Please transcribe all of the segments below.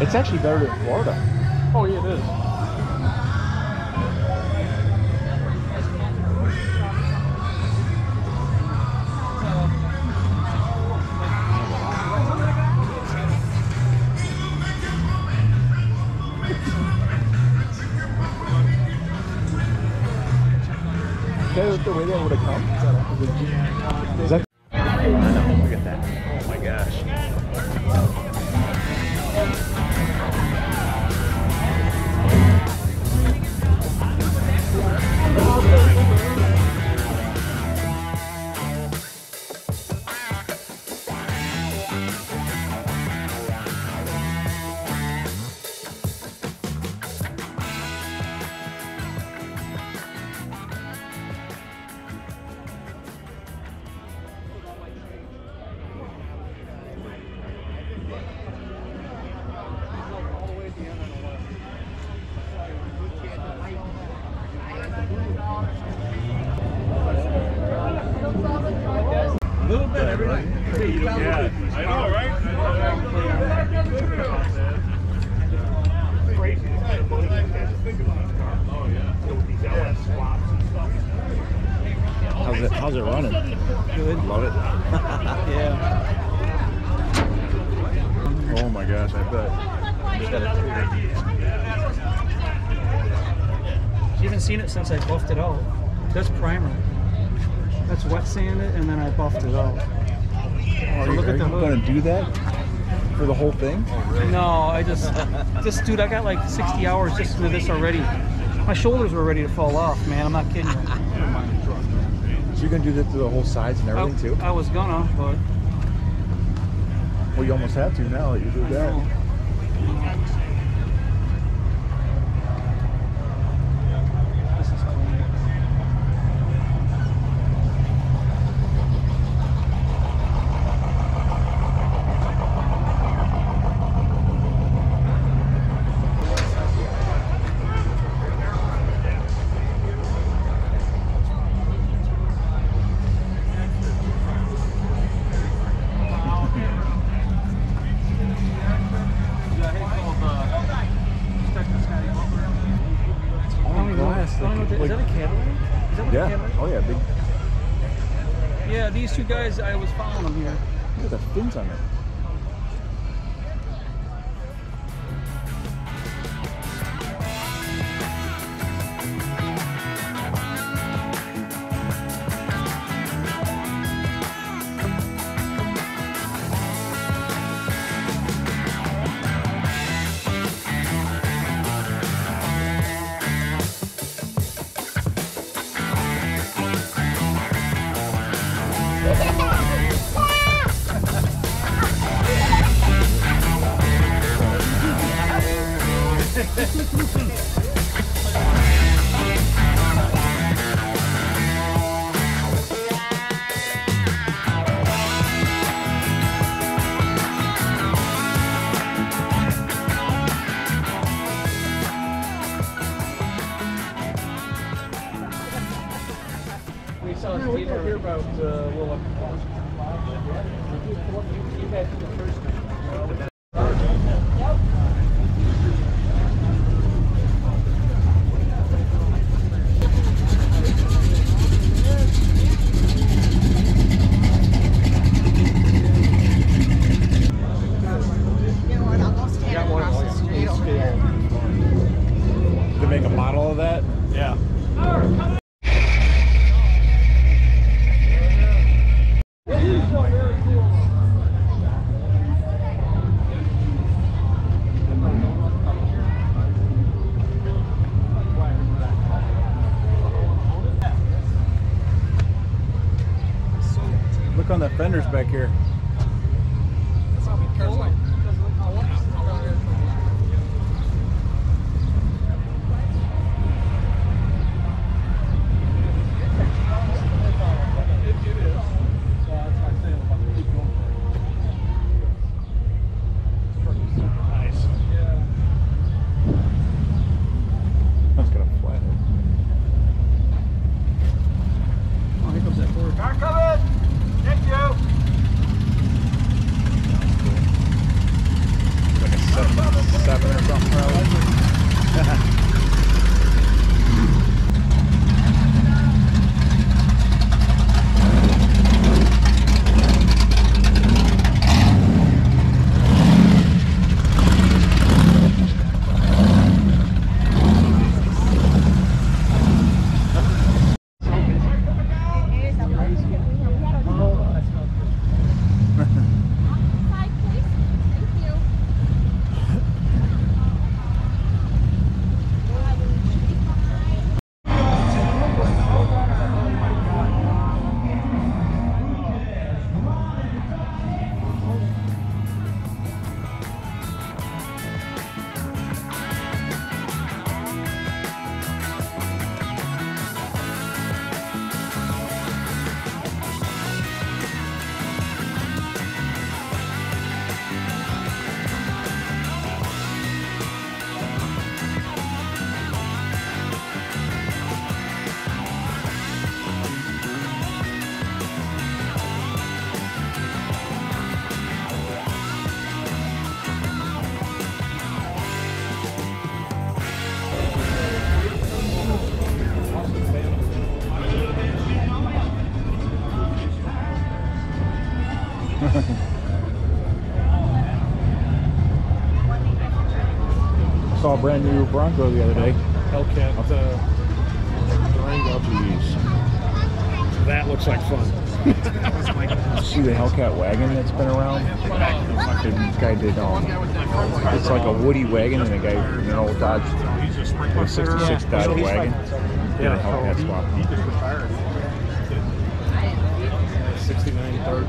It's actually better than Florida. Oh yeah, it is. Is that the way they would have come? Is that? I know. Look at that. Oh my gosh. A little bit, everybody. Yeah, I know, right? Crazy. Oh yeah. How's it running? Good. Love it. Yeah. Oh my gosh, I bet. You haven't seen it since I buffed it out. That's primer. That's wet sanded, and then I buffed it out. Are you going to do that for the whole thing? No, I just, dude, I got like 60 hours just to this already. My shoulders were ready to fall off, man. I'm not kidding you. So you're going to do that to the whole sides and everything too? I was gonna, but... Well, you almost have to now that you do that. Is that a Cadillac? Is that what Yeah. a Cadillac? Oh yeah, big. Yeah, these two guys, I was following them here. Look at the fins on it. We saw a dealer here about well, you guys did the first one. To make a model of that? Yeah. Look on the fenders back here. 7 or something, probably. Saw a brand new Bronco the other day. Hellcat Durango. Jeez. That looks like fun. See the Hellcat wagon that's been around? This guy did, it's like a Woody wagon and a guy in an old Dodge, a 66 Dodge wagon. Did a Hellcat swap. He just retired. 69 third.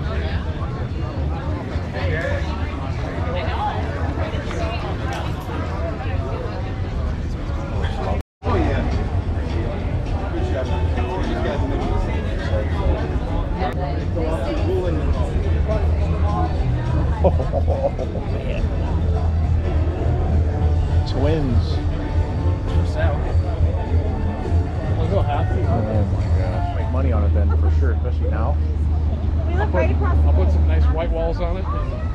Oh, man. Twins. Oh my gosh. Make money on it then for sure, especially now. I'll put some nice white walls on it.